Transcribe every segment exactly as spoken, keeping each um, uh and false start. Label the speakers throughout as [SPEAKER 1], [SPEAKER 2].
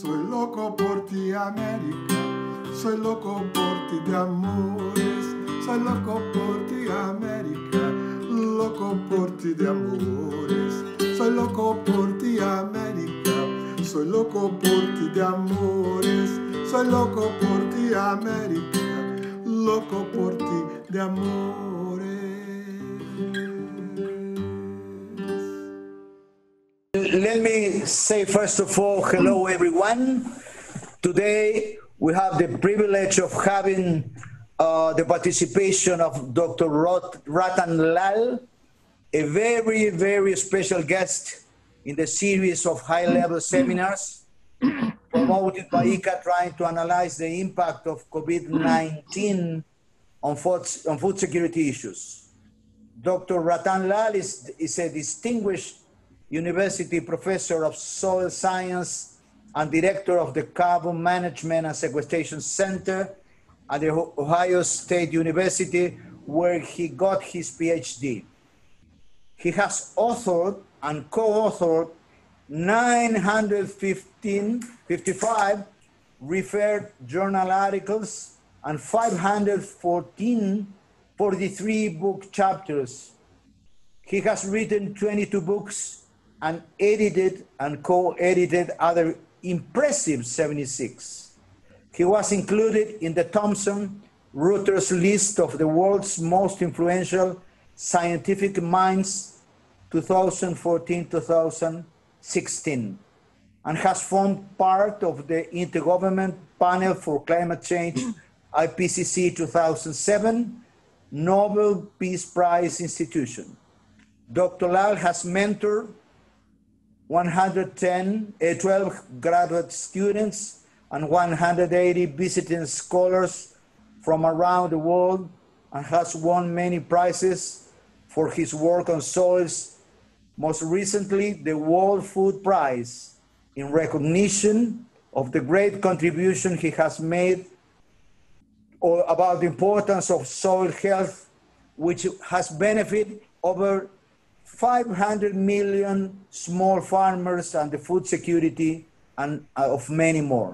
[SPEAKER 1] Soy loco por ti, América. Soy loco por ti de amores. Soy loco por ti, América. Loco por ti de amores. Soy loco por ti, América. Soy loco por ti de amores. Soy loco por ti, América. Loco por ti de amores.
[SPEAKER 2] Let me say first of all, hello everyone. Today we have the privilege of having uh, the participation of Doctor Ratan Lal, a very, very special guest in the series of high-level seminars promoted by I C A trying to analyze the impact of COVID nineteen on food, on food security issues. Doctor Ratan Lal is, is a distinguished university professor of soil science and director of the Carbon Management and Sequestration Center at the Ohio State University, where he got his PhD. He has authored and co-authored nine hundred fifty-five referred journal articles and five hundred fourteen, forty-three book chapters. He has written twenty-two books and edited and co-edited other impressive seventy-six. He was included in the Thomson Reuters list of the world's most influential scientific minds twenty fourteen to twenty sixteen, and has formed part of the Intergovernmental Panel for Climate Change I P C C two thousand seven Nobel Peace Prize institution. Doctor Lal has mentored one hundred ten, uh, twelve graduate students and one hundred eighty visiting scholars from around the world, and has won many prizes for his work on soils, most recently the World Food Prize, in recognition of the great contribution he has made or about the importance of soil health, which has benefited over five hundred million small farmers and the food security and uh, of many more.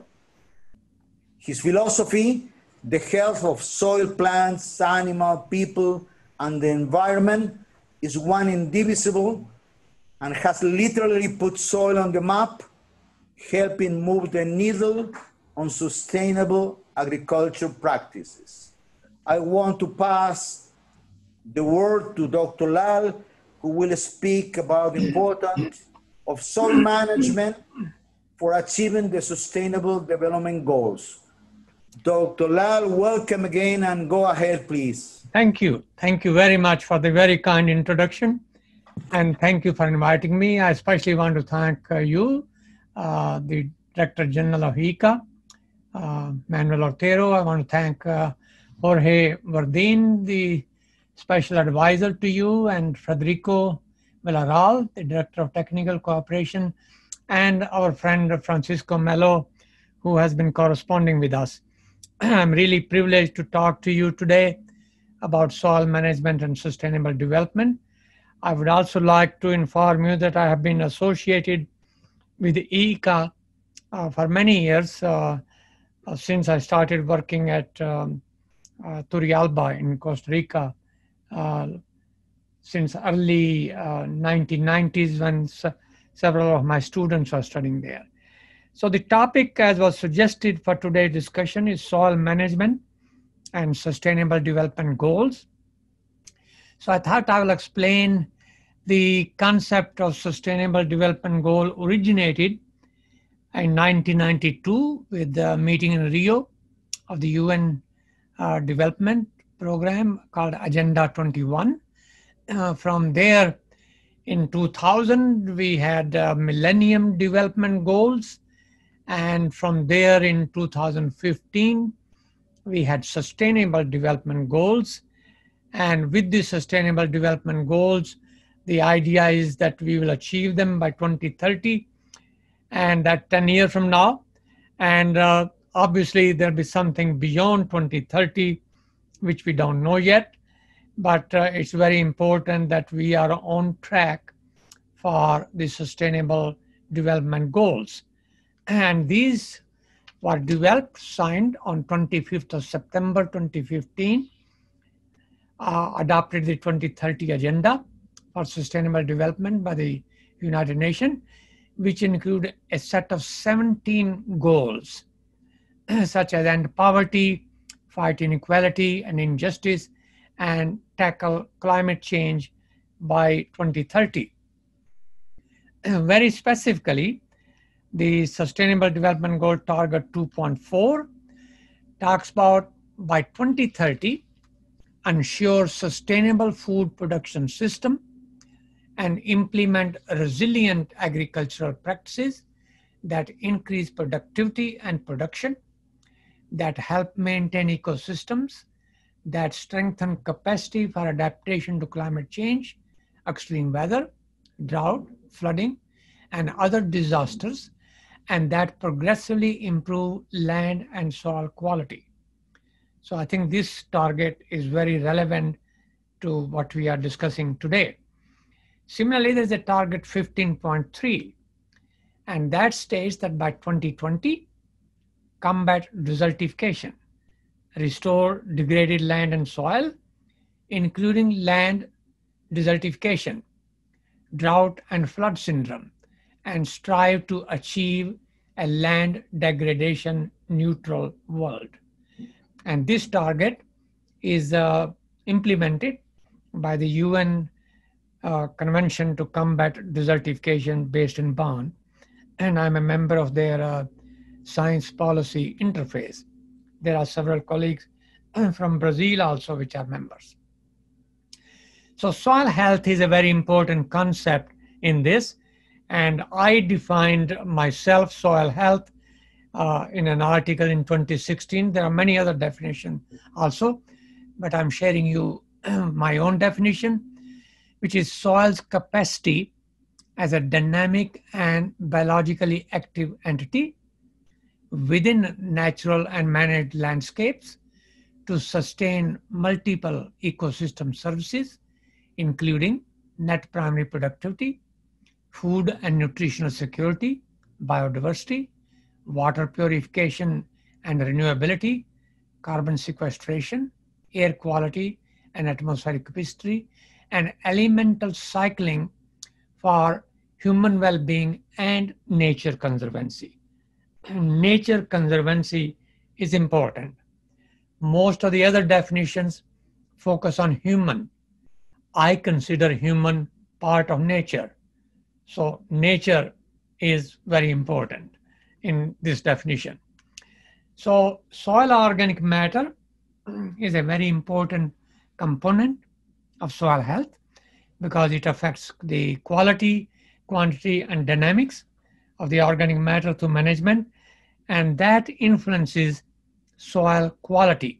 [SPEAKER 2] His philosophy, the health of soil, plants, animal, people, and the environment, is one indivisible and has literally put soil on the map, helping move the needle on sustainable agriculture practices. I want to pass the word to Doctor Lal, who will speak about the importance of soil management for achieving the Sustainable Development Goals. Doctor Lal, welcome again, and go ahead, please.
[SPEAKER 3] Thank you. Thank you very much for the very kind introduction, and thank you for inviting me. I especially want to thank uh, you, uh, the Director General of I C A, uh, Manuel Otero. I want to thank uh, Jorge Verdin, the Special Advisor to you, and Federico Villarreal, the Director of Technical Cooperation, and our friend Francisco Melo, who has been corresponding with us. I'm really privileged to talk to you today about soil management and sustainable development. I would also like to inform you that I have been associated with I C A uh, for many years, uh, uh, since I started working at um, uh, Turrialba in Costa Rica, uh, since early uh, nineteen nineties, when se several of my students are studying there. So the topic, as was suggested for today's discussion, is soil management and sustainable development goals. So I thought I will explain the concept of sustainable development goal originated in nineteen ninety-two with the meeting in Rio of the U N uh, development program called Agenda twenty-one. Uh, from there, in two thousand, we had uh, Millennium Development Goals. And from there in two thousand fifteen, we had Sustainable Development Goals. And with the Sustainable Development Goals, the idea is that we will achieve them by twenty thirty, and that ten years from now. And uh, obviously, there'll be something beyond twenty thirty, which we don't know yet. But uh, it's very important that we are on track for the Sustainable Development Goals. And these were developed, signed on twenty-fifth of September twenty fifteen, uh, adopted the twenty thirty Agenda for Sustainable Development by the United Nations, which include a set of seventeen goals, such as end poverty, fight inequality and injustice, and tackle climate change by twenty thirty. Very specifically, the Sustainable Development Goal Target two point four talks about by twenty thirty, ensure sustainable food production system and implement resilient agricultural practices that increase productivity and production, that help maintain ecosystems, that strengthen capacity for adaptation to climate change, extreme weather, drought, flooding, and other disasters, and that progressively improve land and soil quality. So I think this target is very relevant to what we are discussing today. Similarly, there's a target fifteen point three, and that states that by twenty twenty, combat desertification, restore degraded land and soil, including land desertification, drought and flood syndrome, and strive to achieve a land degradation neutral world. And this target is uh, implemented by the U N uh, Convention to Combat Desertification based in Bonn, and I'm a member of their uh, Science Policy Interface. There are several colleagues from Brazil also which are members. So soil health is a very important concept in this, and I defined myself soil health uh, in an article in twenty sixteen. There are many other definitions also, but I'm sharing you my own definition, which is soil's capacity as a dynamic and biologically active entity within natural and managed landscapes to sustain multiple ecosystem services, including net primary productivity, food and nutritional security, biodiversity, water purification and renewability, carbon sequestration, air quality and atmospheric chemistry, and elemental cycling for human well-being and nature conservancy. Nature conservancy is important. Most of the other definitions focus on human. I consider human part of nature. So nature is very important in this definition. So soil organic matter is a very important component of soil health because it affects the quality, quantity, and dynamics of the organic matter through management, and that influences soil quality.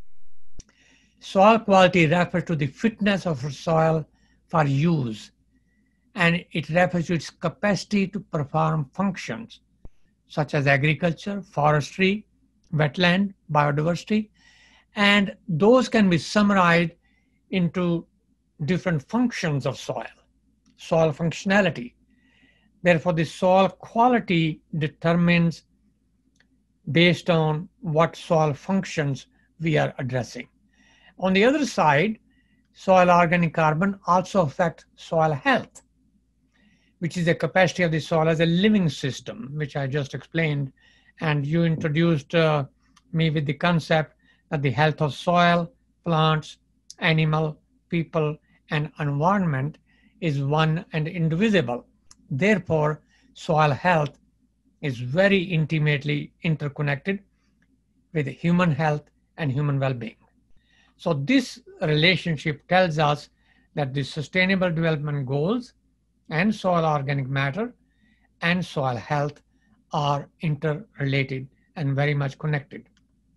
[SPEAKER 3] Soil quality refers to the fitness of soil for use, and it refers to its capacity to perform functions such as agriculture, forestry, wetland, biodiversity, and those can be summarized into different functions of soil, soil functionality. Therefore, the soil quality determines based on what soil functions we are addressing. On the other side, soil organic carbon also affects soil health, which is the capacity of the soil as a living system, which I just explained. And you introduced uh, me with the concept that the health of soil, plants, animal, people, and environment is one and indivisible. Therefore, soil health is very intimately interconnected with human health and human well-being. So this relationship tells us that the Sustainable Development Goals and soil organic matter and soil health are interrelated and very much connected.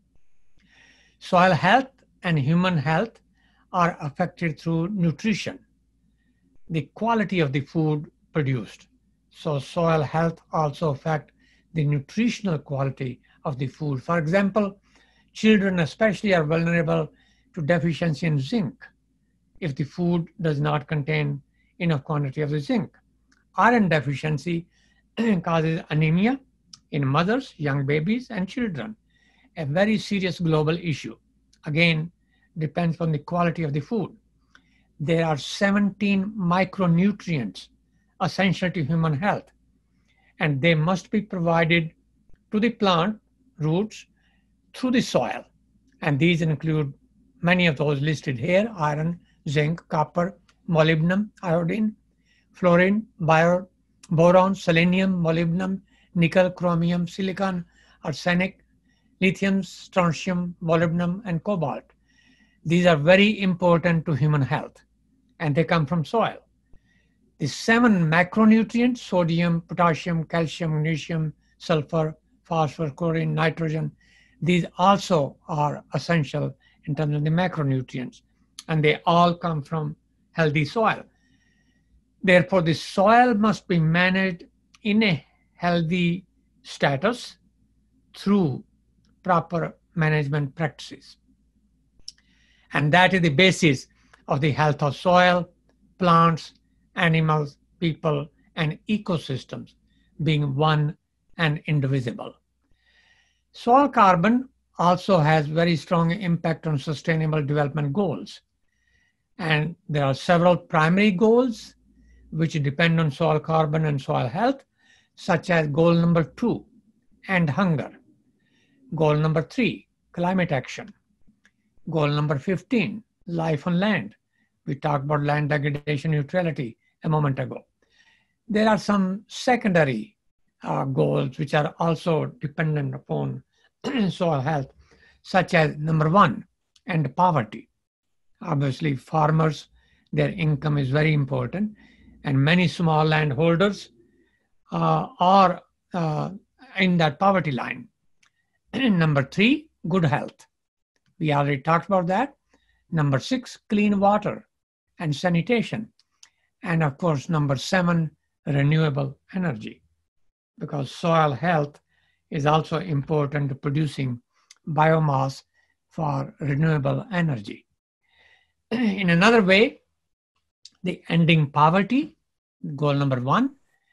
[SPEAKER 3] Soil health and human health are affected through nutrition, the quality of the food produced. So soil health also affects the nutritional quality of the food. For example, children especially are vulnerable to deficiency in zinc if the food does not contain enough quantity of the zinc. Iron deficiency causes anemia in mothers, young babies, and children. A very serious global issue. Again, depends on the quality of the food. There are seventeen micronutrients essential to human health, and they must be provided to the plant roots through the soil. And these include many of those listed here: iron, zinc, copper, molybdenum, iodine, fluorine, bio, boron, selenium, molybdenum, nickel, chromium, silicon, arsenic, lithium, strontium, molybdenum, and cobalt. These are very important to human health, and they come from soil. The seven macronutrients: sodium, potassium, calcium, magnesium, sulfur, phosphorus, chlorine, nitrogen, these also are essential in terms of the macronutrients, and they all come from healthy soil. Therefore, the soil must be managed in a healthy status through proper management practices. And that is the basis of the health of soil, plants, animals, people, and ecosystems being one and indivisible. Soil carbon also has very strong impact on sustainable development goals. And there are several primary goals which depend on soil carbon and soil health, such as goal number two, end hunger. Goal number three, climate action. Goal number fifteen, life on land. We talked about land degradation neutrality a moment ago. There are some secondary uh, goals which are also dependent upon soil health, such as number one, end poverty. Obviously, farmers, their income is very important, and many small landholders uh, are uh, in that poverty line. Number three, good health. We already talked about that. Number six, clean water and sanitation. And of course, number seven, renewable energy, because soil health is also important to producing biomass for renewable energy. In another way, the ending poverty, goal number one,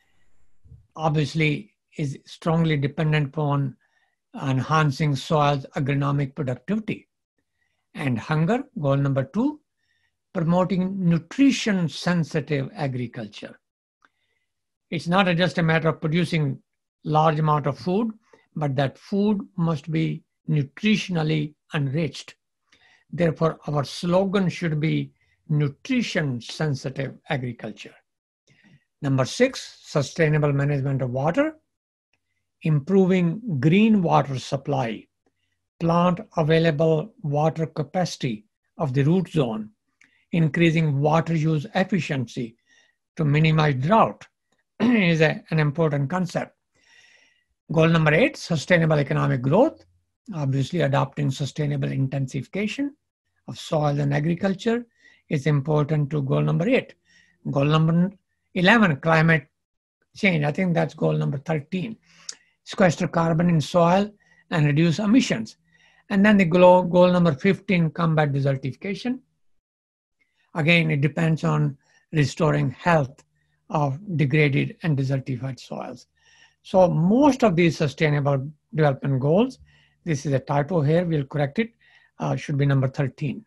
[SPEAKER 3] obviously is strongly dependent upon enhancing soil's agronomic productivity. And hunger, goal number two, promoting nutrition-sensitive agriculture. It's not just a matter of producing large amount of food, but that food must be nutritionally enriched. Therefore, our slogan should be nutrition-sensitive agriculture. Number six, sustainable management of water, improving green water supply, plant available water capacity of the root zone, increasing water use efficiency to minimize drought is a, an important concept. Goal number eight, sustainable economic growth, obviously adopting sustainable intensification of soil and agriculture is important to goal number eight. Goal number eleven, climate change. I think that's goal number thirteen. Sequester carbon in soil and reduce emissions. And then the goal, goal number fifteen, combat desertification. Again, it depends on restoring health of degraded and desertified soils. So most of these sustainable development goals, this is a typo here, we'll correct it, uh, should be number thirteen.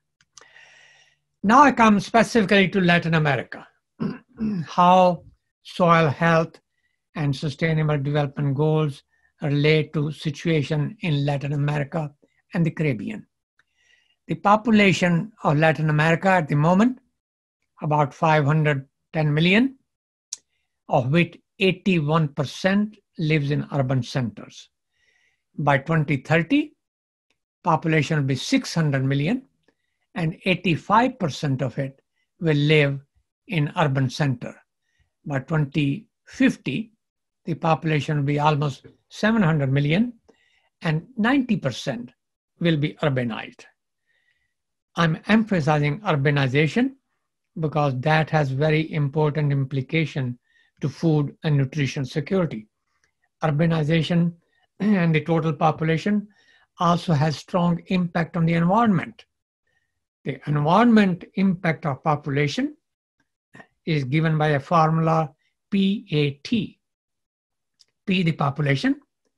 [SPEAKER 3] Now I come specifically to Latin America, how soil health and sustainable development goals relate to situation in Latin America and the Caribbean. The population of Latin America at the moment, about five hundred ten million, of which eighty-one percent lives in urban centers. By twenty thirty, population will be six hundred million, and eighty-five percent of it will live in urban center. By twenty fifty, the population will be almost seven hundred million, and ninety percent will be urbanized. I'm emphasizing urbanization because that has very important implication to food and nutrition security. Urbanization and the total population also has strong impact on the environment. The environment impact of population is given by a formula P A T. P, the population,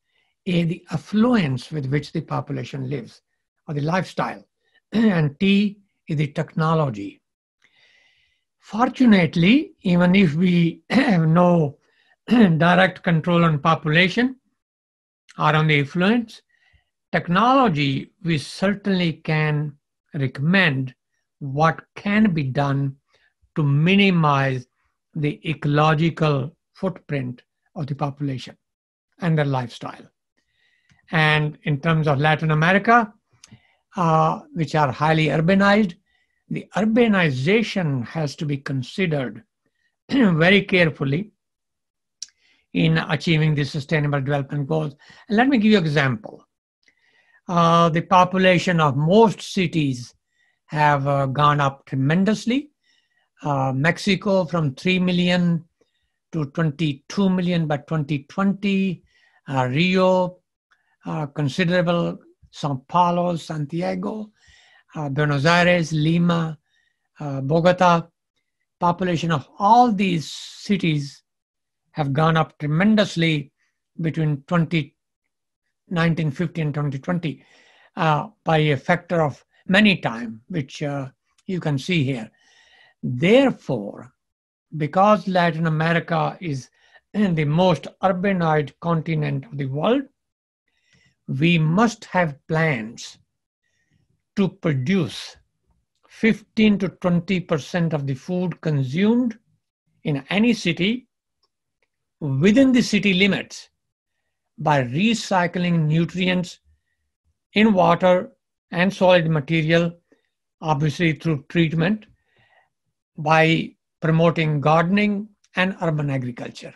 [SPEAKER 3] A, the affluence with which the population lives, or the lifestyle, and T is the technology. Fortunately, even if we have no direct control on population or on the affluence, technology, we certainly can recommend what can be done to minimize the ecological footprint of the population and their lifestyle. And in terms of Latin America, uh, which are highly urbanized, the urbanization has to be considered very carefully in achieving the Sustainable Development Goals. And let me give you an example. Uh, the population of most cities have uh, gone up tremendously. Uh, Mexico from three million to twenty-two million by twenty twenty. Uh, Rio, uh, considerable. Sao Paulo, Santiago, uh, Buenos Aires, Lima, uh, Bogota. Population of all these cities have gone up tremendously between nineteen fifty and twenty twenty uh, by a factor of many times, which uh, you can see here. Therefore, because Latin America is the most urbanized continent of the world, we must have plans to produce fifteen to twenty percent of the food consumed in any city within the city limits by recycling nutrients in water and solid material, obviously through treatment, by promoting gardening and urban agriculture.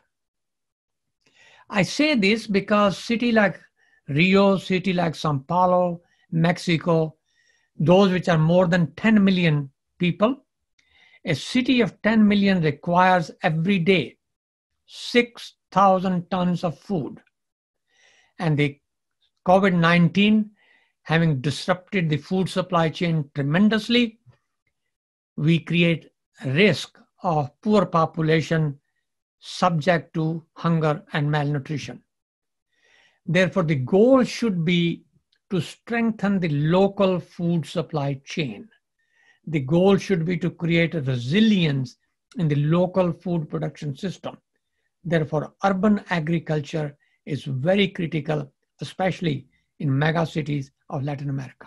[SPEAKER 3] I say this because city like Rio, city like Sao Paulo, Mexico, those which are more than ten million people, a city of ten million requires every day six thousand tons of food. And the COVID nineteen having disrupted the food supply chain tremendously, we create risk of poor population subject to hunger and malnutrition. Therefore, the goal should be to strengthen the local food supply chain. The goal should be to create a resilience in the local food production system. Therefore, urban agriculture is very critical, especially in mega cities of Latin America.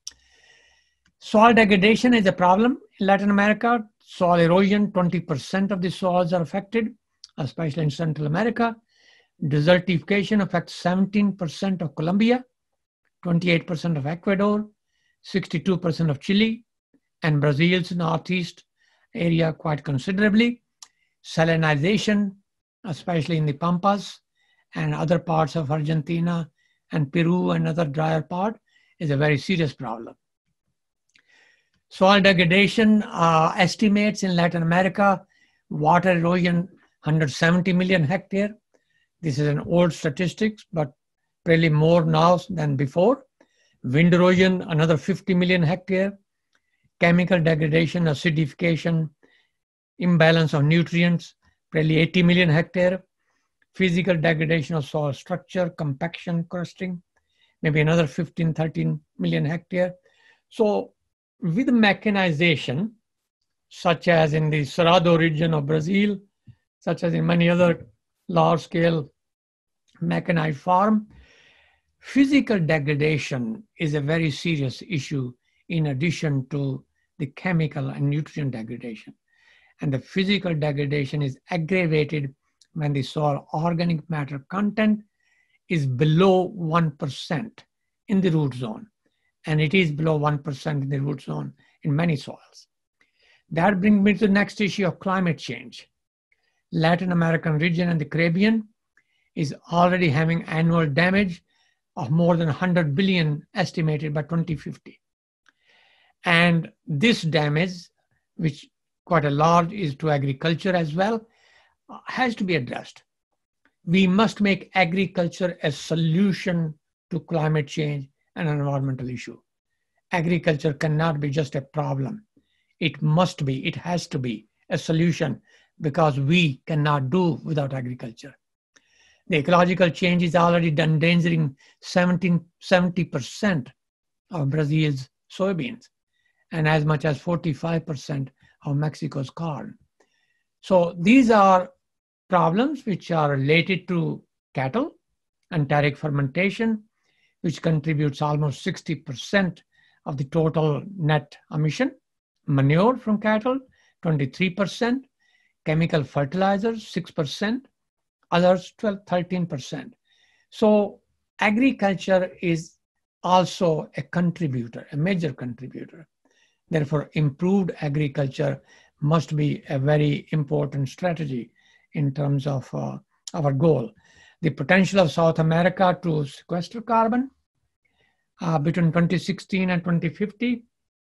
[SPEAKER 3] Soil degradation is a problem in Latin America. Soil erosion, twenty percent of the soils are affected, especially in Central America. Desertification affects seventeen percent of Colombia, twenty-eight percent of Ecuador, sixty-two percent of Chile, and Brazil's northeast area quite considerably. Salinization, especially in the Pampas and other parts of Argentina and Peru and other drier part, is a very serious problem. Soil degradation uh, estimates in Latin America, water erosion, one hundred seventy million hectares. This is an old statistics, but probably more now than before. Wind erosion, another fifty million hectares. Chemical degradation, acidification, imbalance of nutrients, probably eighty million hectares. Physical degradation of soil structure, compaction, crusting, maybe another fifteen, thirteen million hectares. So with mechanization, such as in the Cerrado region of Brazil, such as in many other large-scale mechanized farm, physical degradation is a very serious issue in addition to the chemical and nutrient degradation. And the physical degradation is aggravated when the soil organic matter content is below one percent in the root zone. And it is below one percent in the root zone in many soils. That brings me to the next issue of climate change. Latin American region and the Caribbean is already having annual damage of more than one hundred billion estimated by twenty fifty. And this damage, which quite a large is to agriculture as well, has to be addressed. We must make agriculture a solution to climate change and an environmental issue. Agriculture cannot be just a problem. It must be, it has to be a solution, because we cannot do without agriculture. The ecological change is already endangering seventy percent of Brazil's soybeans and as much as forty-five percent of Mexico's corn. So these are problems which are related to cattle, enteric fermentation, which contributes almost sixty percent of the total net emission, manure from cattle, twenty-three percent, chemical fertilizers, six percent, others twelve, thirteen percent. So agriculture is also a contributor, a major contributor. Therefore, improved agriculture must be a very important strategy in terms of uh, our goal. The potential of South America to sequester carbon uh, between twenty sixteen and twenty fifty.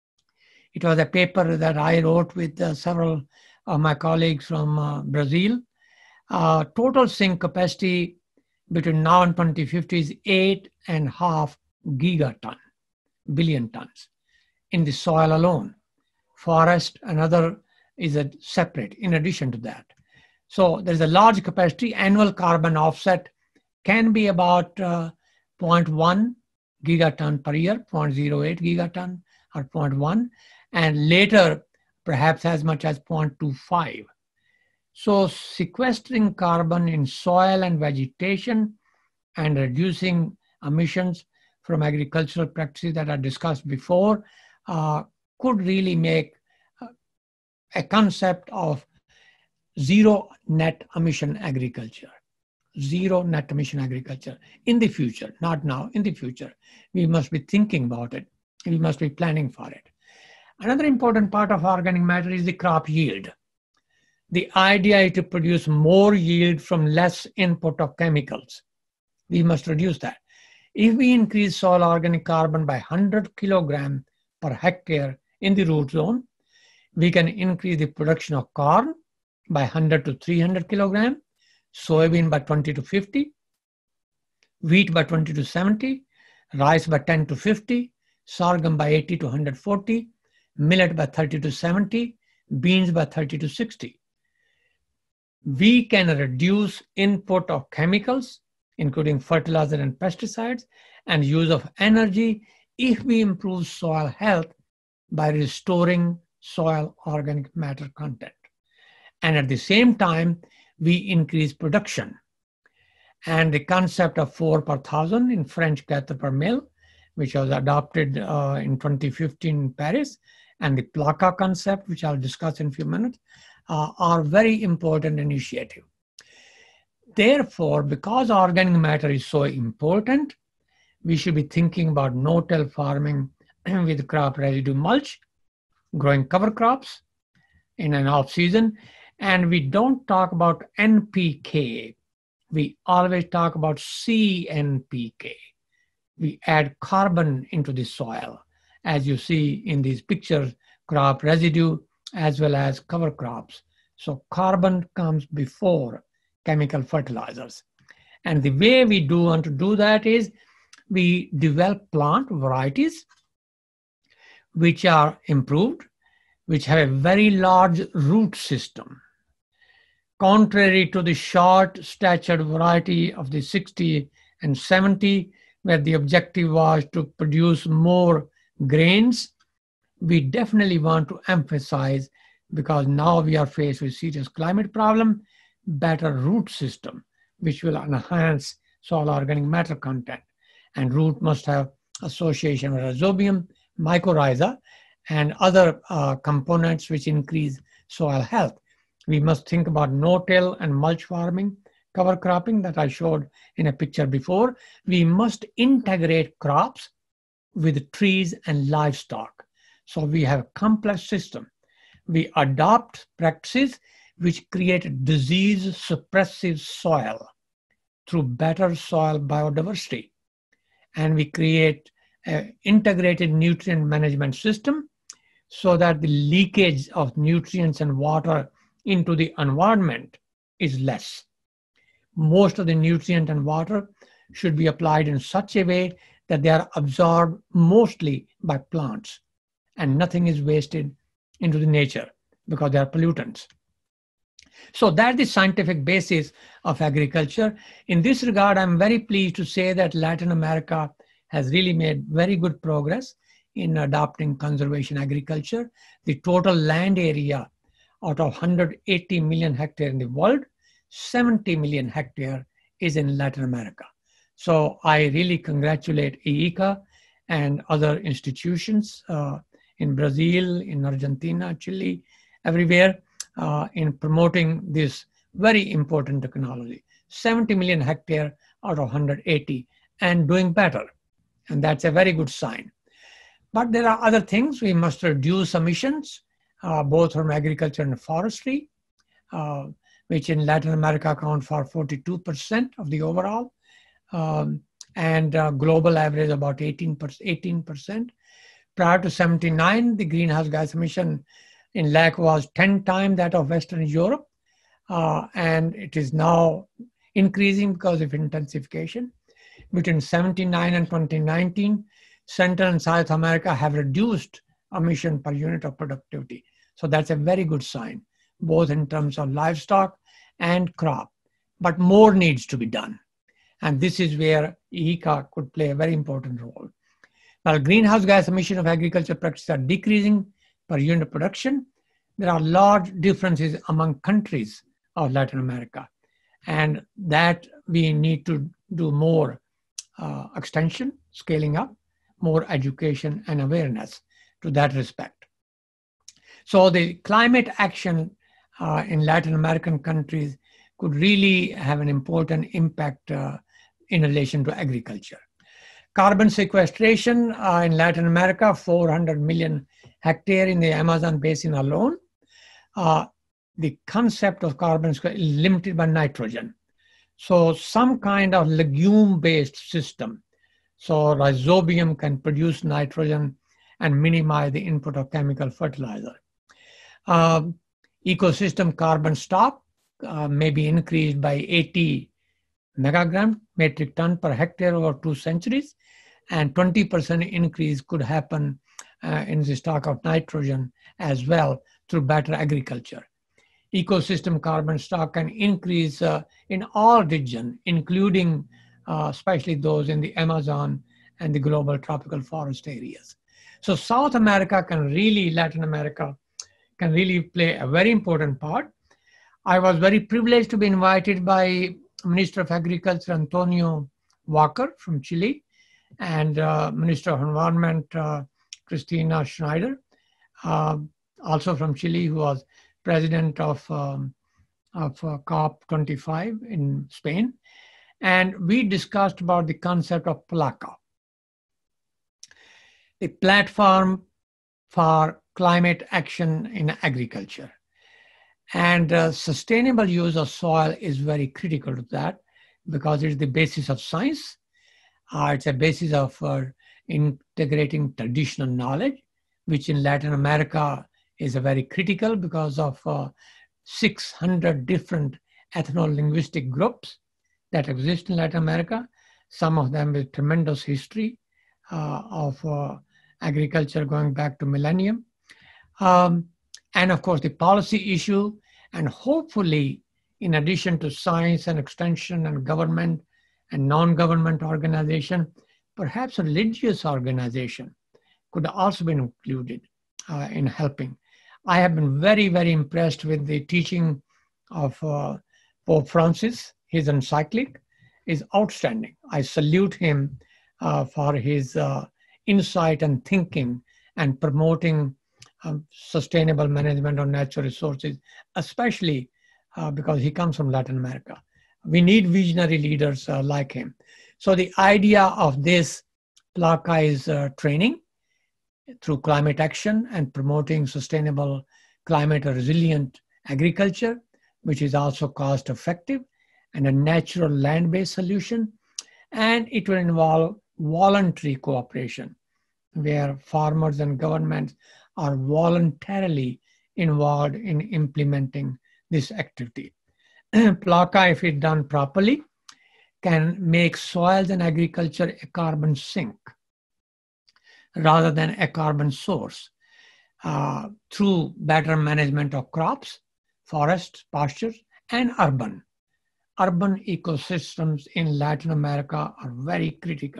[SPEAKER 3] It was a paper that I wrote with uh, several of my colleagues from uh, Brazil. Uh, total sink capacity between now and twenty fifty is eight and a half gigaton, billion tons in the soil alone. Forest, another is a separate in addition to that. So there's a large capacity. Annual carbon offset can be about uh, zero point one gigaton per year, zero point zero eight gigaton or zero point one, and later perhaps as much as zero point two five. So sequestering carbon in soil and vegetation and reducing emissions from agricultural practices that are discussed before uh, could really make uh, a concept of zero net emission agriculture, zero net emission agriculture in the future, not now, in the future. We must be thinking about it. We must be planning for it. Another important part of organic matter is the crop yield. The idea is to produce more yield from less input of chemicals. We must reduce that. If we increase soil organic carbon by one hundred kilograms per hectare in the root zone, we can increase the production of corn by one hundred to three hundred kilograms, soybean by twenty to fifty, wheat by twenty to seventy, rice by ten to fifty, sorghum by eighty to one hundred forty, millet by thirty to seventy, beans by thirty to sixty. We can reduce input of chemicals, including fertilizer and pesticides, and use of energy if we improve soil health by restoring soil organic matter content. And at the same time, we increase production. And the concept of four per thousand in French quatre per mille, which was adopted uh, in twenty fifteen in Paris, and the PLACA concept, which I'll discuss in a few minutes, uh, are very important initiative. Therefore, because organic matter is so important, we should be thinking about no-till farming with crop residue mulch, growing cover crops in an off-season, and we don't talk about N P K. We always talk about C N P K. We add carbon into the soil, as you see in these pictures, crop residue as well as cover crops. So carbon comes before chemical fertilizers. And the way we do want to do that is we develop plant varieties which are improved, which have a very large root system. Contrary to the short statured variety of the sixty and seventy, where the objective was to produce more grains, we definitely want to emphasize, because now we are faced with serious climate problem, better root system, which will enhance soil organic matter content. And root must have association with rhizobium, mycorrhiza, and other uh, components which increase soil health. We must think about no-till and mulch farming, cover cropping that I showed in a picture before. We must integrate crops with trees and livestock. So we have a complex system. We adopt practices which create disease-suppressive soil through better soil biodiversity. And we create an integrated nutrient management system so that the leakage of nutrients and water into the environment is less. Most of the nutrient and water should be applied in such a way that they are absorbed mostly by plants and nothing is wasted into the nature because they are pollutants. So that's the scientific basis of agriculture. In this regard, I'm very pleased to say that Latin America has really made very good progress in adopting conservation agriculture. The total land area out of one hundred eighty million hectares in the world, seventy million hectares is in Latin America. So I really congratulate IICA and other institutions uh, in Brazil, in Argentina, Chile, everywhere uh, in promoting this very important technology. seventy million hectares out of one hundred eighty and doing better. And that's a very good sign. But there are other things. We must reduce emissions, uh, both from agriculture and forestry, uh, which in Latin America account for forty-two percent of the overall, um, and uh, global average about eighteen percent. Prior to seventy-nine, the greenhouse gas emission in L A C was ten times that of Western Europe, uh, and it is now increasing because of intensification. Between seventy-nine and twenty nineteen, Central and South America have reduced emission per unit of productivity. So that's a very good sign, both in terms of livestock and crop. But more needs to be done. And this is where IICA could play a very important role. While greenhouse gas emission of agriculture practices are decreasing per unit of production, there are large differences among countries of Latin America. And that we need to do more uh, extension, scaling up, more education and awareness to that respect. So the climate action uh, in Latin American countries could really have an important impact uh, in relation to agriculture. Carbon sequestration uh, in Latin America, four hundred million hectares in the Amazon basin alone. Uh, the concept of carbon is limited by nitrogen. So some kind of legume-based system. So rhizobium can produce nitrogen and minimize the input of chemical fertilizer. Uh, ecosystem carbon stock uh, may be increased by eighty megagram metric ton per hectare over two centuries, and twenty percent increase could happen uh, in the stock of nitrogen as well through better agriculture. Ecosystem carbon stock can increase uh, in all regions, including uh, especially those in the Amazon and the global tropical forest areas. So South America can really, Latin America can really play a very important part. I was very privileged to be invited by Minister of Agriculture Antonio Walker from Chile and uh, Minister of Environment uh, Cristina Schneider, uh, also from Chile, who was president of, um, of uh, COP twenty-five in Spain. And we discussed about the concept of PLACA, the platform for climate action in agriculture. And uh, sustainable use of soil is very critical to that because it's the basis of science. Uh, it's a basis of uh, integrating traditional knowledge, which in Latin America is a very critical because of uh, six hundred different ethno-linguistic groups that exist in Latin America, some of them with tremendous history uh, of uh, agriculture going back to millennium. Um, and of course the policy issue, and hopefully in addition to science and extension and government and non-government organization, perhaps religious organization could also be included uh, in helping. I have been very, very impressed with the teaching of uh, Pope Francis. His encyclic is outstanding. I salute him uh, for his uh, insight and thinking and promoting um, sustainable management of natural resources, especially uh, because he comes from Latin America. We need visionary leaders uh, like him. So the idea of this PLACA is uh, training through climate action and promoting sustainable climate resilient agriculture, which is also cost effective and a natural land-based solution. And it will involve voluntary cooperation, where farmers and governments are voluntarily involved in implementing this activity. PLACA, if it's done properly, can make soils and agriculture a carbon sink rather than a carbon source uh, through better management of crops, forests, pastures, and urban. Urban ecosystems in Latin America are very critical.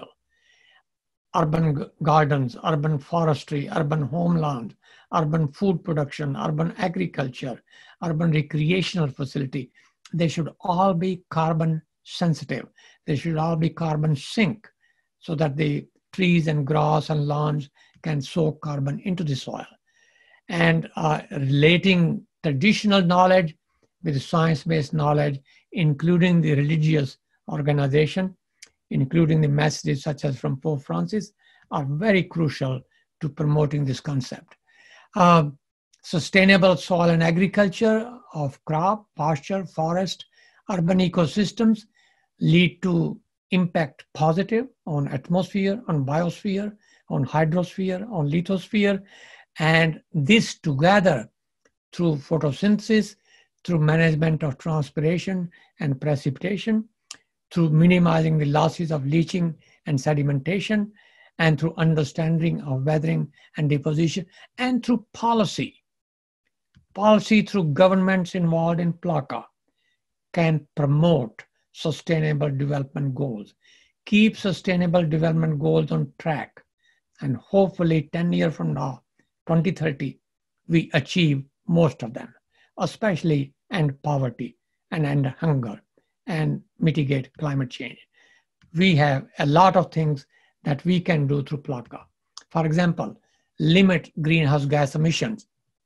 [SPEAKER 3] Urban gardens, urban forestry, urban homeland, urban food production, urban agriculture, urban recreational facility, they should all be carbon sensitive. They should all be carbon sink so that the trees and grass and lawns can soak carbon into the soil. And uh, relating traditional knowledge with science-based knowledge, including the religious organization, including the messages such as from Pope Francis, are very crucial to promoting this concept. Uh, sustainable soil and agriculture of crop, pasture, forest, urban ecosystems lead to impact positive on atmosphere, on biosphere, on hydrosphere, on lithosphere, and this together through photosynthesis, through management of transpiration and precipitation, through minimizing the losses of leaching and sedimentation, and through understanding of weathering and deposition, and through policy. Policy through governments involved in PLACA can promote sustainable development goals, keep sustainable development goals on track, and hopefully ten years from now, twenty thirty, we achieve most of them, especially end poverty and end hunger and mitigate climate change. We have a lot of things that we can do through PLACA. For example, limit greenhouse gas emissions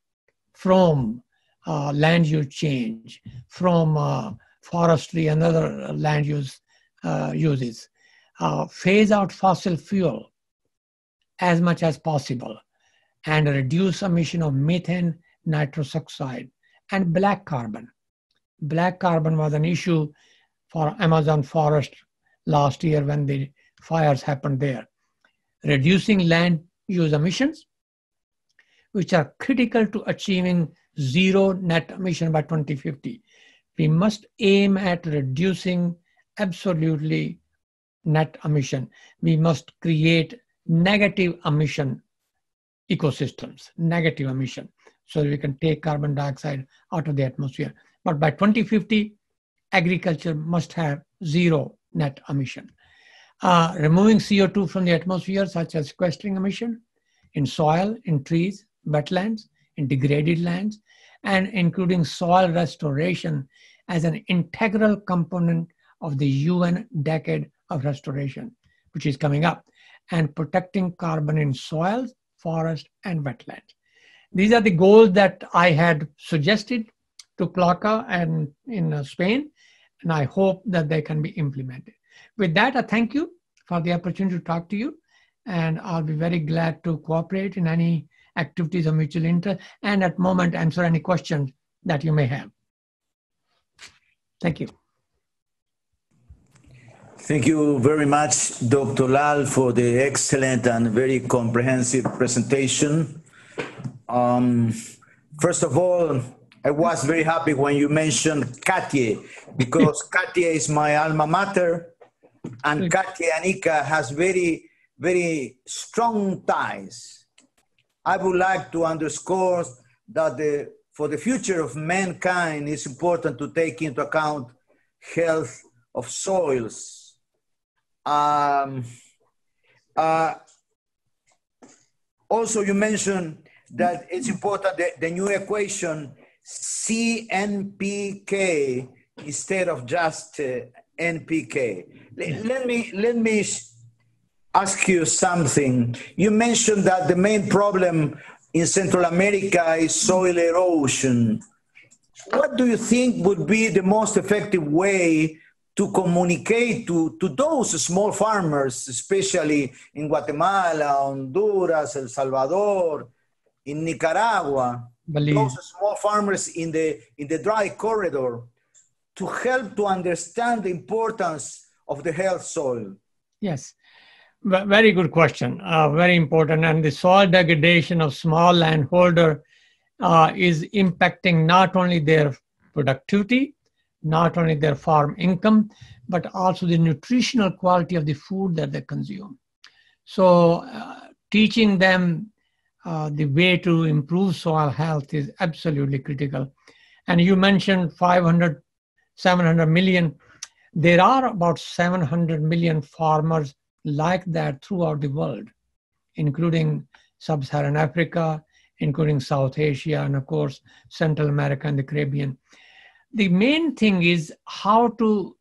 [SPEAKER 3] from uh, land use change, from uh, forestry and other land use uh, uses. Uh, phase out fossil fuel as much as possible and reduce emission of methane, nitrous oxide, and black carbon. Black carbon was an issue for Amazon forest last year when the fires happened there. Reducing land use emissions, which are critical to achieving zero net emission by twenty fifty. We must aim at reducing absolutely net emission. We must create negative emission ecosystems, negative emission, so that we can take carbon dioxide out of the atmosphere. But by twenty fifty, agriculture must have zero net emission. Uh, removing C O two from the atmosphere, such as sequestering emission in soil, in trees, wetlands, in degraded lands, and including soil restoration as an integral component of the U N Decade of Restoration, which is coming up, and protecting carbon in soils, forests, and wetlands. These are the goals that I had suggested to PLACA and in uh, Spain, and I hope that they can be implemented. With that, I thank you for the opportunity to talk to you, and I'll be very glad to cooperate in any activities of mutual interest, and at the moment answer any questions that you may have. Thank you.
[SPEAKER 2] Thank you very much, Doctor Lal, for the excellent and very comprehensive presentation. Um, first of all, I was very happy when you mentioned CATIE, because CATIE is my alma mater, and CATIE and ICA has very, very strong ties. I would like to underscore that the, for the future of mankind, it's important to take into account health of soils. Um, uh, also, you mentioned that it's important that the new equation C N P K instead of just uh, N P K. Let, let me let me ask you something. You mentioned that the main problem in Central America is soil erosion. What do you think would be the most effective way to communicate to, to those small farmers, especially in Guatemala, Honduras, El Salvador, in Nicaragua, Believe. those small farmers in the, in the dry corridor, to help to understand the importance of the health soil?
[SPEAKER 3] Yes, very good question, uh, very important. And the soil degradation of small landholder uh, is impacting not only their productivity, not only their farm income, but also the nutritional quality of the food that they consume. So uh, teaching them uh, the way to improve soil health is absolutely critical. And you mentioned five hundred, seven hundred million. There are about seven hundred million farmers like that throughout the world, including Sub-Saharan Africa, including South Asia, and of course, Central America and the Caribbean. The main thing is how to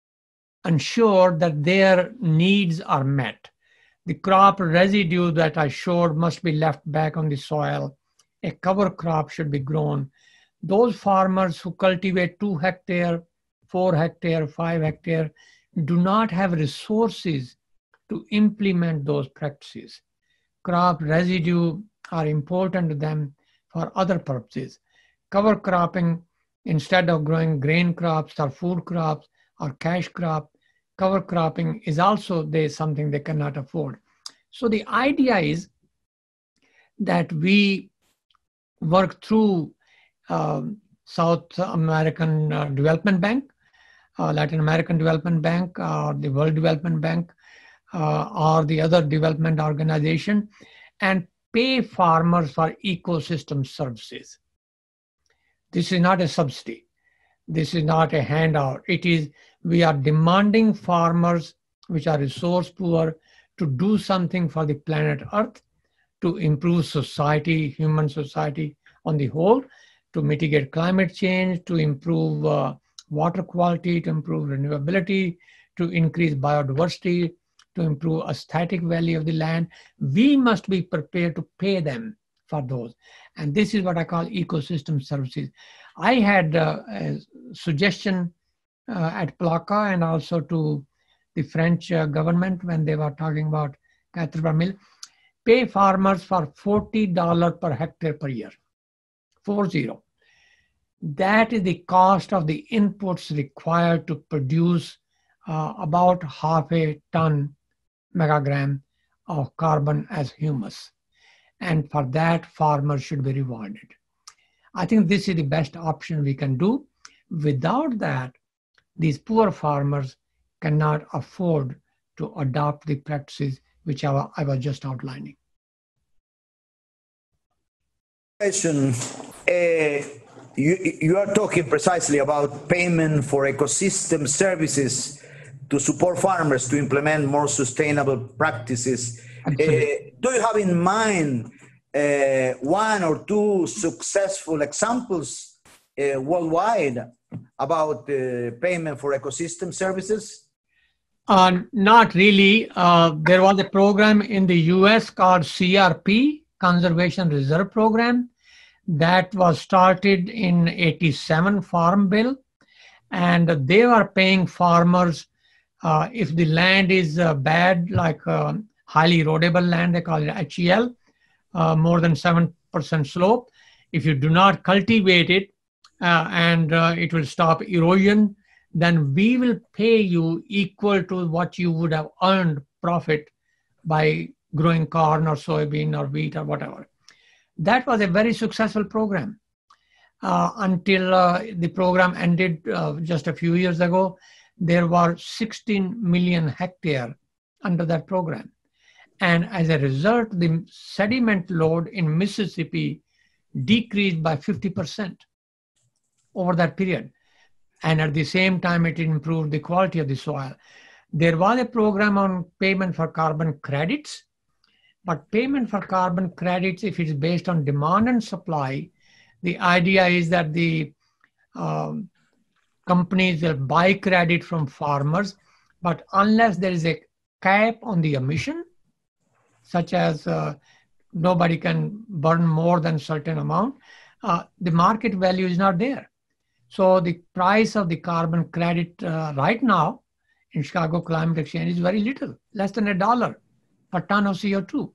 [SPEAKER 3] ensure that their needs are met. The crop residue that I showed must be left back on the soil. A cover crop should be grown. Those farmers who cultivate two hectare, four hectare, five hectare, do not have resources to implement those practices. Crop residue are important to them for other purposes. Cover cropping, instead of growing grain crops or food crops or cash crop, cover cropping is also they, something they cannot afford. So the idea is that we work through uh, South American uh, Development Bank, uh, Latin American Development Bank, or the World Development Bank, uh, or the other development organization, and pay farmers for ecosystem services. This is not a subsidy. This is not a handout. It is, we are demanding farmers which are resource poor to do something for the planet Earth, to improve society, human society on the whole, to mitigate climate change, to improve uh, water quality, to improve renewability, to increase biodiversity, to improve aesthetic value of the land. We must be prepared to pay them for those. And this is what I call ecosystem services. I had uh, a suggestion uh, at PLACA and also to the French uh, government when they were talking about quatre per mille, pay farmers for forty dollars per hectare per year, four zero. That is the cost of the inputs required to produce uh, about half a ton megagram of carbon as humus. And for that, farmers should be rewarded. I think this is the best option we can do. Without that, these poor farmers cannot afford to adopt the practices which I, I was just outlining.
[SPEAKER 2] Question. Uh, you, you are talking precisely about payment for ecosystem services to support farmers to implement more sustainable practices. Uh, do you have in mind uh, one or two successful examples uh, worldwide about uh, payment for ecosystem services?
[SPEAKER 3] Uh, not really. Uh, there was a program in the U S called C R P, Conservation Reserve Program, that was started in eighty-seven Farm Bill. And they were paying farmers uh, if the land is uh, bad, like uh, highly erodible land, they call it H E L, uh, more than seven percent slope. If you do not cultivate it uh, and uh, it will stop erosion, then we will pay you equal to what you would have earned profit by growing corn or soybean or wheat or whatever. That was a very successful program uh, until uh, the program ended uh, just a few years ago. There were sixteen million hectares under that program. And as a result, the sediment load in Mississippi decreased by fifty percent over that period. And at the same time, it improved the quality of the soil. There was a program on payment for carbon credits, but payment for carbon credits, if it's based on demand and supply, the idea is that the um, companies will buy credit from farmers, but unless there is a cap on the emission, such as uh, nobody can burn more than a certain amount, uh, the market value is not there. So the price of the carbon credit uh, right now in Chicago Climate Exchange is very little, less than a dollar per ton of C O two.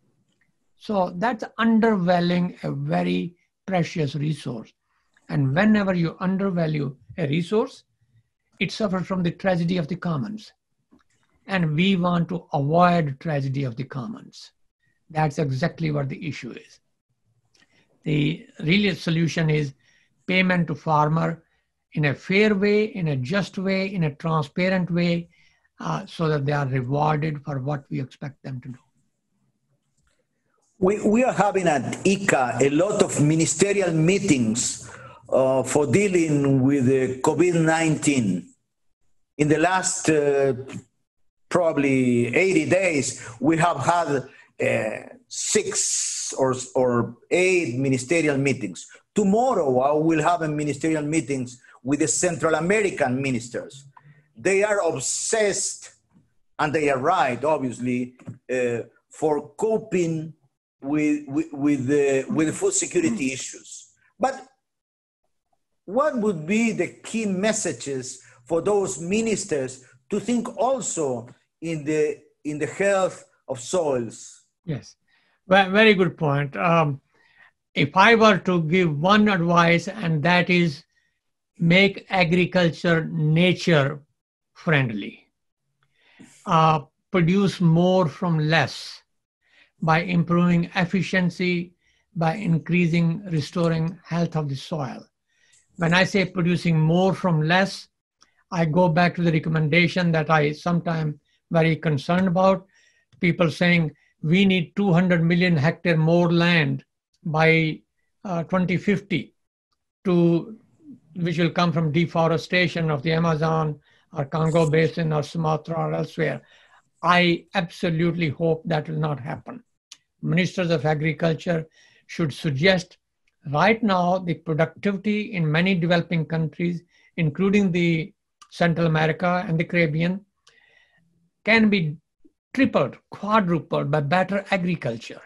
[SPEAKER 3] So that's undervaluing a very precious resource. And whenever you undervalue a resource, it suffers from the tragedy of the commons. And we want to avoid tragedy of the commons. That's exactly what the issue is. The real solution is payment to farmer in a fair way, in a just way, in a transparent way, uh, so that they are rewarded for what we expect them to do.
[SPEAKER 2] We, we are having at I C A a lot of ministerial meetings uh, for dealing with the COVID nineteen. In the last uh, probably eighty days, we have had uh, six or, or eight ministerial meetings. Tomorrow, I will have a ministerial meetings with the Central American ministers. They are obsessed, and they are right, obviously, uh, for coping with, with, with, the, with the food security issues. But what would be the key messages for those ministers to think also in the, in the health of soils?
[SPEAKER 3] Yes, well, very good point. Um, if I were to give one advice, and that is make agriculture nature friendly. Uh, produce more from less by improving efficiency, by increasing, restoring health of the soil. When I say producing more from less, I go back to the recommendation that I sometimes very concerned about. People saying we need two hundred million hectare more land by uh, twenty fifty, to, which will come from deforestation of the Amazon or Congo Basin or Sumatra or elsewhere. I absolutely hope that will not happen. Ministers of Agriculture should suggest right now the productivity in many developing countries, including the Central America and the Caribbean, can be tripled, quadrupled by better agriculture.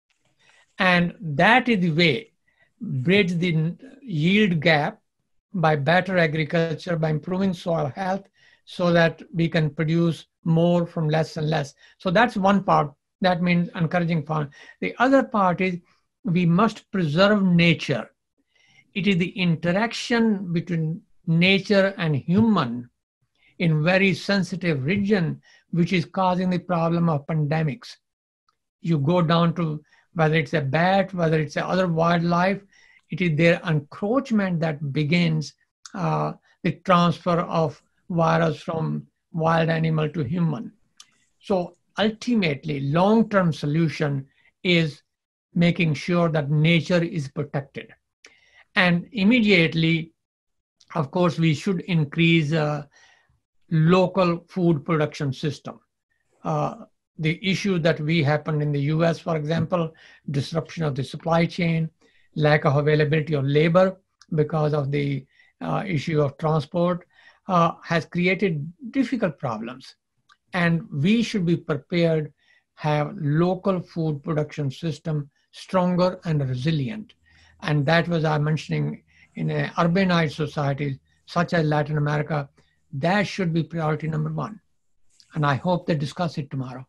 [SPEAKER 3] And that is the way, bridge the yield gap by better agriculture, by improving soil health, so that we can produce more from less and less. So that's one part. That means encouraging farm. The other part is we must preserve nature. It is the interaction between nature and human in very sensitive region which is causing the problem of pandemics. You go down to whether it's a bat, whether it's a other wildlife, it is their encroachment that begins uh, the transfer of virus from wild animal to human. So ultimately, long-term solution is making sure that nature is protected. And immediately, of course, we should increase uh, local food production system. Uh, the issue that we happened in the U S, for example, disruption of the supply chain, lack of availability of labor because of the uh, issue of transport, uh, has created difficult problems. And we should be prepared, have local food production system stronger and resilient. And that was I mentioning in an urbanized societies such as Latin America, that should be priority number one. And I hope they discuss it tomorrow.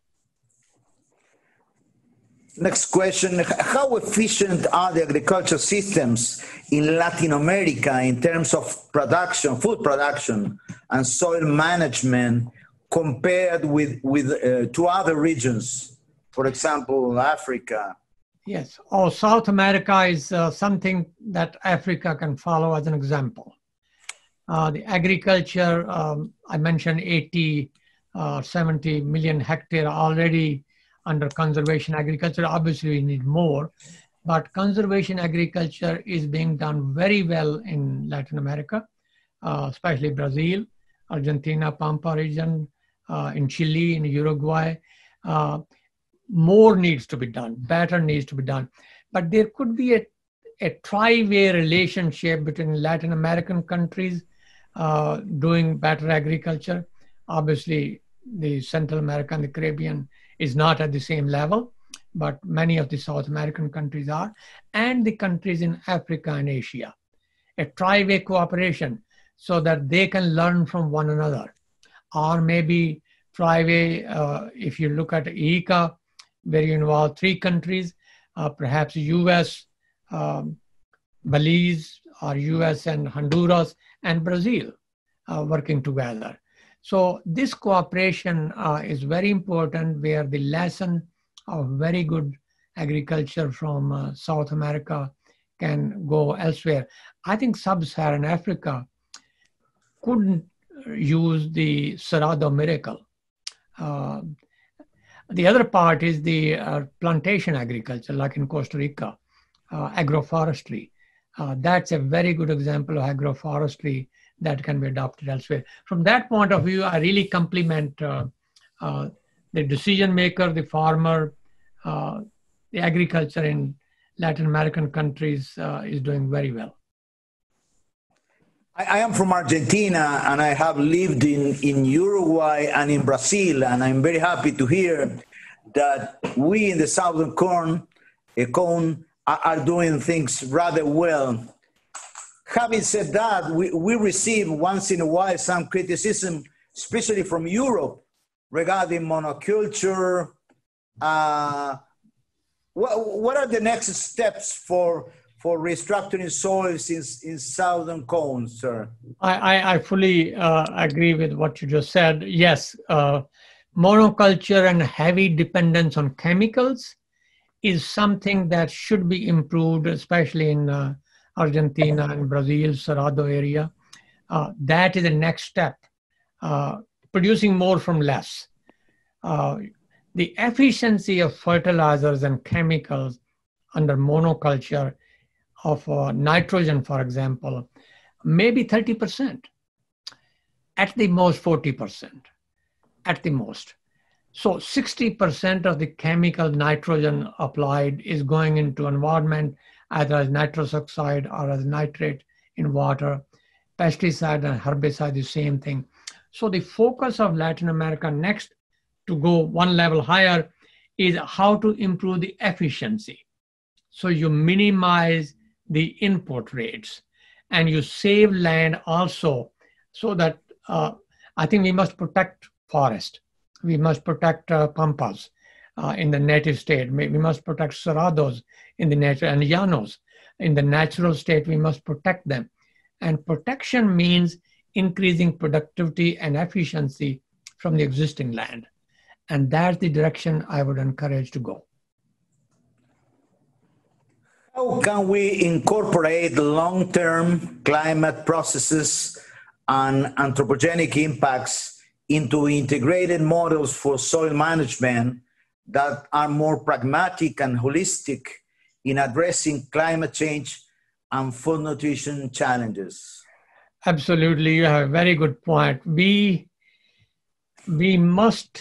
[SPEAKER 2] Next question, how efficient are the agriculture systems in Latin America in terms of production, food production and soil management compared with, with uh, to other regions, for example, Africa?
[SPEAKER 3] Yes, oh, South America is uh, something that Africa can follow as an example. Uh, the agriculture, um, I mentioned eighty, uh, seventy million hectare already under conservation agriculture. Obviously, we need more, but conservation agriculture is being done very well in Latin America, uh, especially Brazil, Argentina, Pampa region, uh, in Chile, in Uruguay. Uh, more needs to be done, better needs to be done. But there could be a, a tri-way relationship between Latin American countries uh, doing better agriculture. Obviously, the Central America and the Caribbean is not at the same level, but many of the South American countries are, and the countries in Africa and Asia. A tri-way cooperation so that they can learn from one another. Or maybe tri-way, uh, if you look at I C A, where you involve three countries, uh, perhaps U S, um, Belize, or U S and Honduras, and Brazil uh, working together. So this cooperation uh, is very important, where the lesson of very good agriculture from uh, South America can go elsewhere. I think sub-Saharan Africa couldn't use the Cerrado miracle. Uh, the other part is the uh, plantation agriculture, like in Costa Rica, uh, agroforestry. Uh, that's a very good example of agroforestry that can be adopted elsewhere. From that point of view, I really compliment uh, uh, the decision maker, the farmer, uh, the agriculture in Latin American countries uh, is doing very well.
[SPEAKER 2] I, I am from Argentina, and I have lived in, in Uruguay and in Brazil, and I'm very happy to hear that we in the Southern Cone, uh, cone are, are doing things rather well. Having said that, we, we receive once in a while some criticism, especially from Europe, regarding monoculture. Uh, what, what are the next steps for, for restructuring soils in, in Southern Cone, sir?
[SPEAKER 3] I, I, I fully uh, agree with what you just said. Yes, uh, monoculture and heavy dependence on chemicals is something that should be improved, especially in uh, Argentina and Brazil, Cerrado area. Uh, that is the next step, uh, producing more from less. Uh, the efficiency of fertilizers and chemicals under monoculture of uh, nitrogen, for example, maybe thirty percent, at the most forty percent, at the most. So sixty percent of the chemical nitrogen applied is going into environment, either as nitrous oxide or as nitrate in water. Pesticide and herbicide, the same thing. So the focus of Latin America next to go one level higher is how to improve the efficiency. So you minimize the input rates and you save land also, so that uh, I think we must protect forest. We must protect uh, pampas uh, in the native state. We must protect cerrados in the natural, and llanos in the natural state. We must protect them. And protection means increasing productivity and efficiency from the existing land. And that's the direction I would encourage to go.
[SPEAKER 2] How can we incorporate long-term climate processes and anthropogenic impacts into integrated models for soil management that are more pragmatic and holistic in addressing climate change and food nutrition challenges?
[SPEAKER 3] Absolutely, you have a very good point. We, we must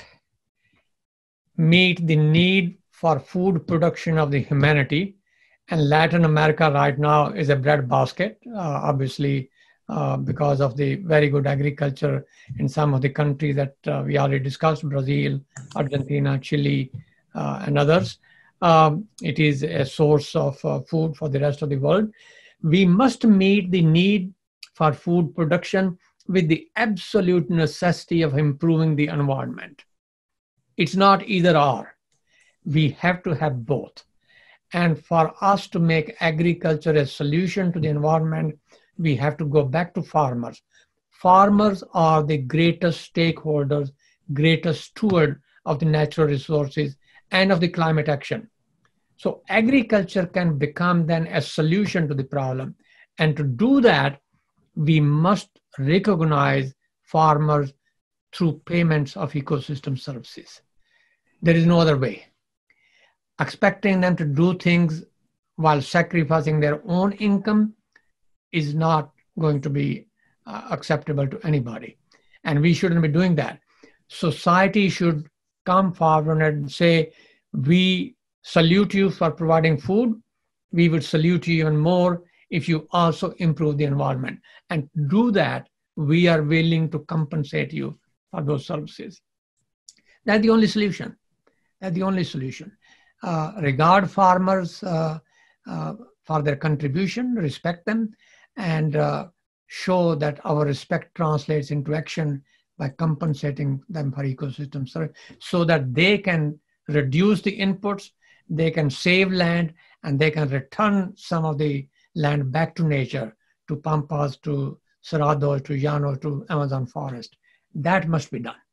[SPEAKER 3] meet the need for food production of the humanity. And Latin America right now is a breadbasket, uh, obviously, uh, because of the very good agriculture in some of the countries that uh, we already discussed, Brazil, Argentina, Chile, uh, and others. Um, it is a source of uh, food for the rest of the world. We must meet the need for food production with the absolute necessity of improving the environment. It's not either or. We have to have both. And for us to make agriculture a solution to the environment, we have to go back to farmers. Farmers are the greatest stakeholders, greatest steward of the natural resources and of the climate action. So agriculture can become then a solution to the problem. And to do that, we must recognize farmers through payments of ecosystem services. There is no other way. Expecting them to do things while sacrificing their own income is not going to be uh, acceptable to anybody. And we shouldn't be doing that. Society should come forward and say, we salute you for providing food. We would salute you even more if you also improve the environment. And to do that, we are willing to compensate you for those services. That's the only solution. That's the only solution. Uh, regard farmers uh, uh, for their contribution, respect them, and uh, show that our respect translates into action by compensating them for ecosystem service, so that they can reduce the inputs, they can save land, and they can return some of the land back to nature, to pampas, to cerrados, to llanos, to Amazon forest. That must be done.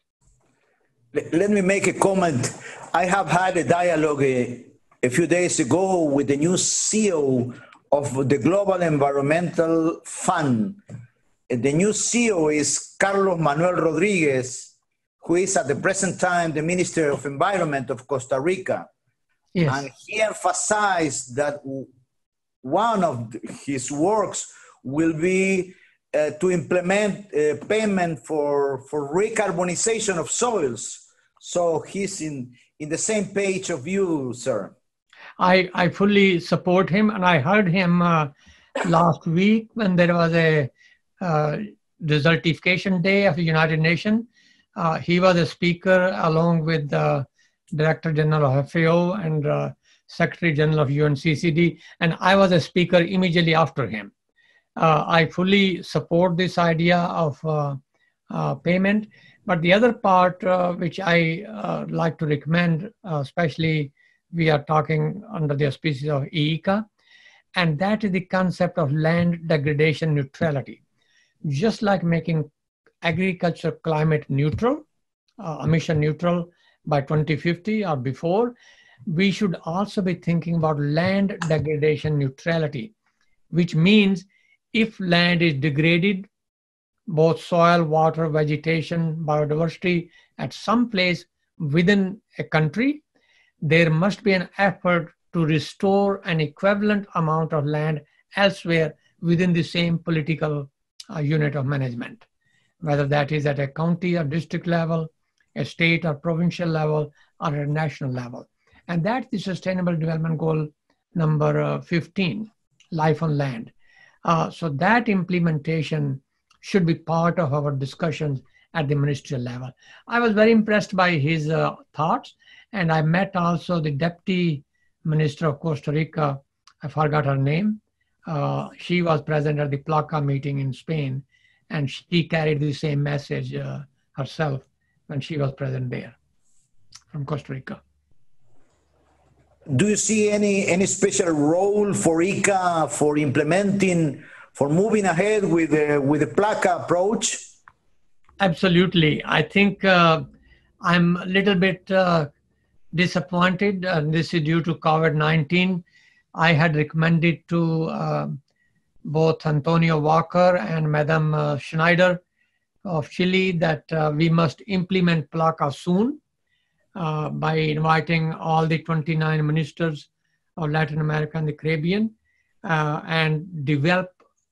[SPEAKER 2] Let me make a comment. I have had a dialogue a, a few days ago with the new C E O of the Global Environmental Fund. The new C E O is Carlos Manuel Rodriguez, who is at the present time the Minister of Environment of Costa Rica.
[SPEAKER 3] Yes.
[SPEAKER 2] And he emphasized that one of his works will be uh, to implement uh, payment for, for recarbonization of soils. So he's in, in the same page of you, sir.
[SPEAKER 3] I, I fully support him, and I heard him uh, last week when there was a uh, desertification day of the United Nations. Uh, he was a speaker along with the Director General of F A O and uh, Secretary General of U N C C D, and I was a speaker immediately after him. Uh, I fully support this idea of uh, uh, payment, but the other part uh, which I uh, like to recommend, uh, especially we are talking under the auspices of I I C A, and that is the concept of land degradation neutrality. Just like making agriculture climate neutral, uh, emission neutral by twenty fifty or before, we should also be thinking about land degradation neutrality, which means if land is degraded, both soil, water, vegetation, biodiversity, at some place within a country, there must be an effort to restore an equivalent amount of land elsewhere within the same political uh, unit of management, whether that is at a county or district level, a state or provincial level, or a national level. And that's the Sustainable Development Goal number uh, fifteen, life on land. Uh, so that implementation should be part of our discussions at the ministerial level. I was very impressed by his uh, thoughts, and I met also the Deputy Minister of Costa Rica. I forgot her name. Uh, she was present at the PLACA meeting in Spain, and she carried the same message uh, herself when she was present there from Costa Rica.
[SPEAKER 2] Do you see any, any special role for I C A for implementing, for moving ahead with the, with the PLACA approach?
[SPEAKER 3] Absolutely. I think uh, I'm a little bit uh, disappointed, and this is due to COVID nineteen. I had recommended to uh, both Antonio Walker and Madame uh, Schneider of Chile that uh, we must implement PLACA soon uh, by inviting all the twenty-nine ministers of Latin America and the Caribbean uh, and develop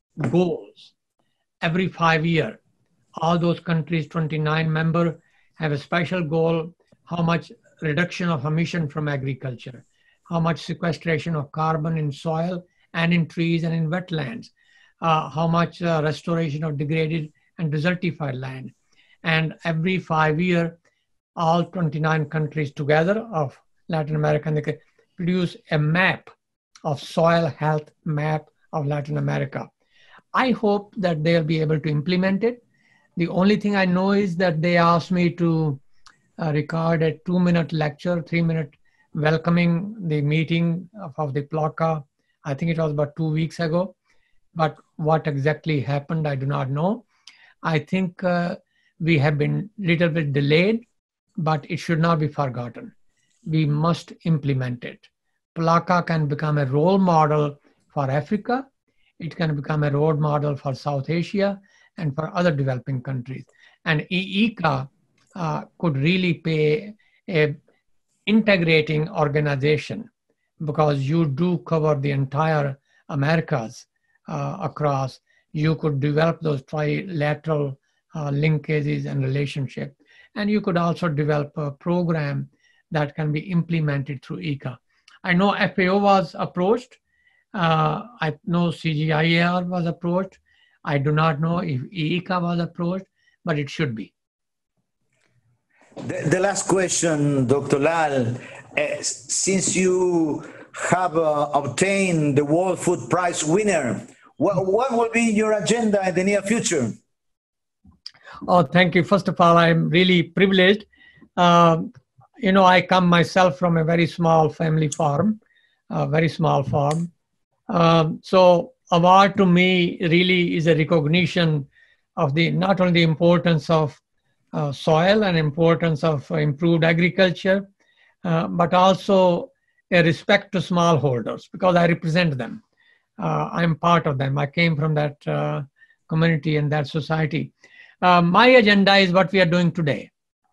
[SPEAKER 3] goals every five years. All those countries, twenty-nine members, have a special goal: how much reduction of emission from agriculture, how much sequestration of carbon in soil and in trees and in wetlands, uh, how much uh, restoration of degraded and desertified land. And every five years, all twenty-nine countries together of Latin America and the, produce a map of soil health map of Latin America. I hope that they'll be able to implement it. The only thing I know is that they asked me to uh, record a two minute lecture, three minute welcoming the meeting of, of the PLACA. I think it was about two weeks ago, but what exactly happened, I do not know. I think uh, we have been a little bit delayed, but it should not be forgotten. We must implement it. PLACA can become a role model for Africa. It can become a role model for South Asia and for other developing countries. And I I C A uh, could really play a integrating organization, because you do cover the entire Americas uh, across. You could develop those trilateral uh, linkages and relationships. And you could also develop a program that can be implemented through I C A. I know F A O was approached. Uh, I know C G I A R was approached. I do not know if I I C A was approached, but it should be.
[SPEAKER 2] The, the last question, Doctor Lal, uh, since you have uh, obtained the World Food Prize winner, what, what will be your agenda in the near future?
[SPEAKER 3] Oh, thank you. First of all, I'm really privileged. Uh, you know, I come myself from a very small family farm, a very small farm. Um, so award to me really is a recognition of the not only the importance of uh, soil and importance of uh, improved agriculture, uh, but also a respect to smallholders, because I represent them. Uh, I'm part of them. I came from that uh, community and that society. Uh, my agenda is what we are doing today.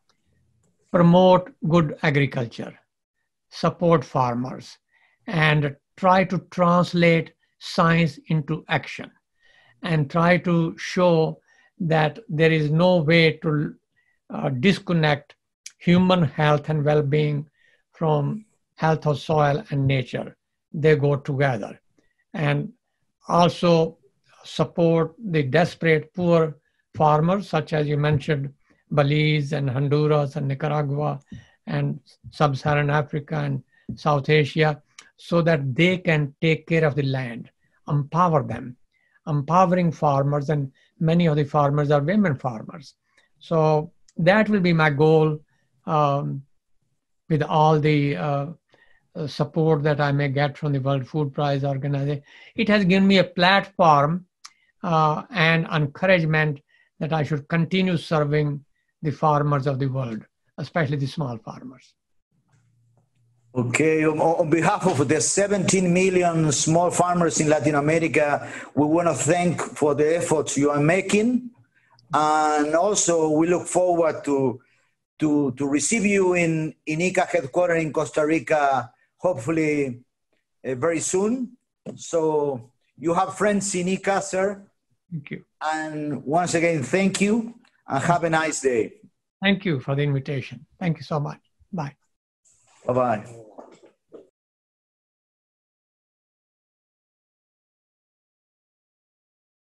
[SPEAKER 3] Promote good agriculture, support farmers, and try to translate science into action and try to show that there is no way to uh, disconnect human health and well-being from health of soil and nature. They go together. And also support the desperate poor farmers, such as you mentioned, Belize and Honduras and Nicaragua and Sub-Saharan Africa and South Asia, so that they can take care of the land, empower them, empowering farmers, and many of the farmers are women farmers. So that will be my goal um, with all the uh, support that I may get from the World Food Prize Organization. It has given me a platform uh, and encouragement that I should continue serving the farmers of the world, especially the small farmers.
[SPEAKER 2] Okay, on, on behalf of the seventeen million small farmers in Latin America, we want to thank for the efforts you are making. And also we look forward to, to, to receive you in, in ICA headquarters in Costa Rica, hopefully uh, very soon. So you have friends in ICA, sir.
[SPEAKER 3] Thank you.
[SPEAKER 2] And once again, thank you and have a nice day.
[SPEAKER 3] Thank you for the invitation. Thank you so much. Bye.
[SPEAKER 2] Bye-bye.